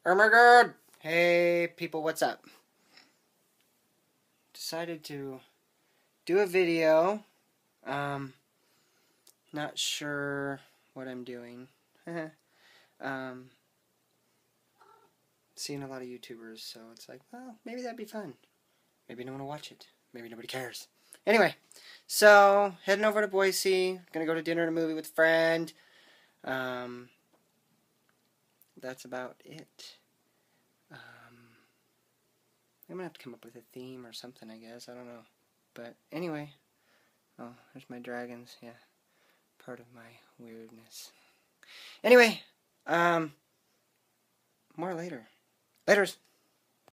Oh my god! Hey people, what's up? Decided to do a video. Not sure what I'm doing. Seeing a lot of YouTubers, so it's like, well, maybe that'd be fun. Maybe no one will watch it. Maybe nobody cares. Anyway, so heading over to Boise. Gonna go to dinner and a movie with a friend. That's about it. I'm gonna have to come up with a theme or something, I guess. I don't know. But anyway. Oh, there's my dragons. Yeah. Part of my weirdness. Anyway, more later. Laters.